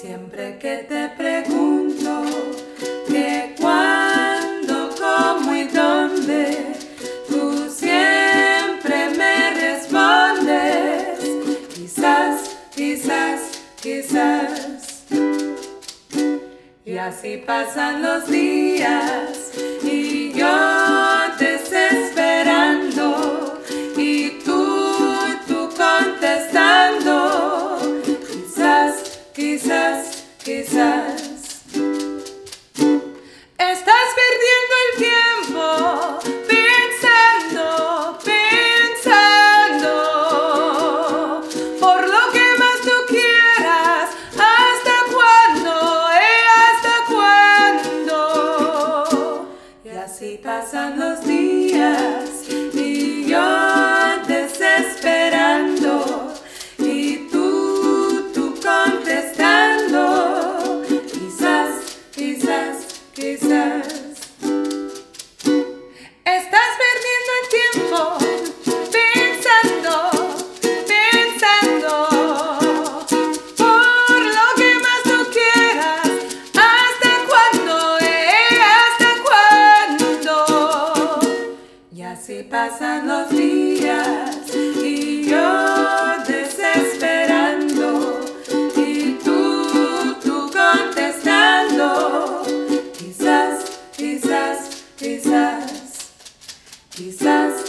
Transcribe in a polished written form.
Siempre que te pregunto que cuándo, cómo y dónde, tú siempre me respondes, quizás, quizás, quizás. Y así pasan los días y yo desesperando y tú contestando, quizás, quizás, quizás. Estás perdiendo el tiempo pensando, pensando por lo que más tú quieras. ¿Hasta cuándo? ¿Hasta cuándo? Y así pasan los días y yo desesperando y tú contestando, quizás, quizás, quizás. Estás perdiendo el tiempo pensando, pensando por lo que más tú quieras. ¿Hasta cuándo? ¿Hasta cuándo? Y así pasan los días y yo desesperando y tú contestando, quizás, quizás, quizás, quizás.